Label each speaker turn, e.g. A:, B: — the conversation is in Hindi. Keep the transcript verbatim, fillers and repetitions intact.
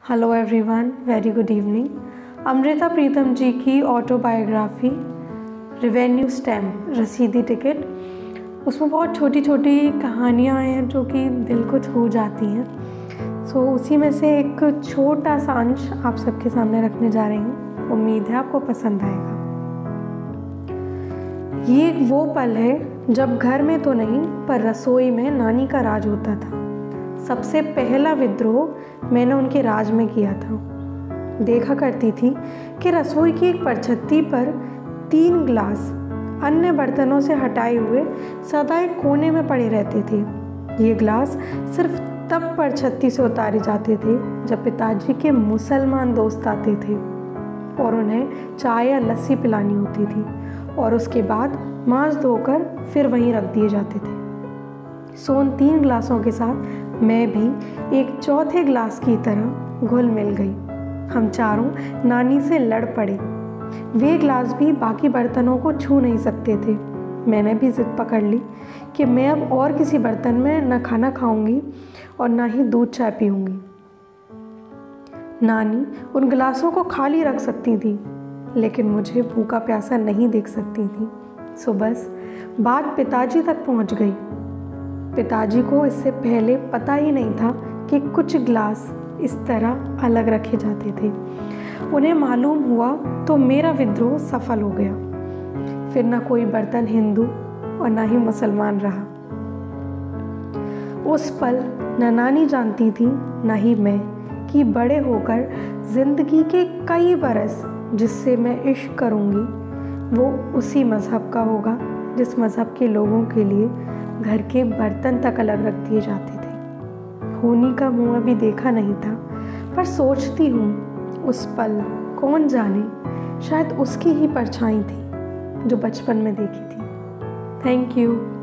A: Hello everyone, very good evening. Amrita Pritam ji की autobiography revenue stamp Rasidi Ticket, उसमें बहुत छोटी छोटी कहानियाँ हैं जो कि दिल को छू जाती हैं। सो so, उसी में से एक छोटा सा अंश आप सबके सामने रखने जा रही हूँ। उम्मीद है आपको पसंद आएगा। ये एक वो पल है जब घर में तो नहीं पर रसोई में नानी का राज होता था। सबसे पहला विद्रोह मैंने उनके राज में किया था। देखा करती थी कि रसोई की एक परछत्ती पर तीन गिलास अन्य बर्तनों से हटाए हुए सदा एक कोने में पड़े रहते थे। ये गिलास सिर्फ तब परछत्ती से उतारे जाते थे जब पिताजी के मुसलमान दोस्त आते थे और उन्हें चाय या लस्सी पिलानी होती थी, और उसके बाद मांस धोकर फिर वहीं रख दिए जाते थे। सो उन तीन गिलासों के साथ मैं भी एक चौथे गिलास की तरह घुल मिल गई। हम चारों नानी से लड़ पड़े। वे गिलास भी बाकी बर्तनों को छू नहीं सकते थे। मैंने भी जिद पकड़ ली कि मैं अब और किसी बर्तन में न खाना खाऊंगी और ना ही दूध चाय पीऊंगी। नानी उन गिलासों को खाली रख सकती थी, लेकिन मुझे भूखा प्यासा नहीं देख सकती थी। सो बस बात पिताजी तक पहुंच गई। पिताजी को इससे पहले पता ही नहीं था कि कुछ गिलास इस तरह अलग रखे जाते थे। उन्हें मालूम हुआ तो मेरा विद्रोह सफल हो गया। फिर ना कोई बर्तन हिंदू और ना ही मुसलमान रहा। उस पल न नानी जानती थी ना ही मैं कि बड़े होकर जिंदगी के कई बरस जिससे मैं इश्क करूँगी वो उसी मज़हब का होगा जिस मज़हब के लोगों के लिए घर के बर्तन तक अलग रख दिए जाते थे। होनी का मुँह अभी देखा नहीं था, पर सोचती हूँ उस पल कौन जाने शायद उसकी ही परछाई थी जो बचपन में देखी थी। Thank you.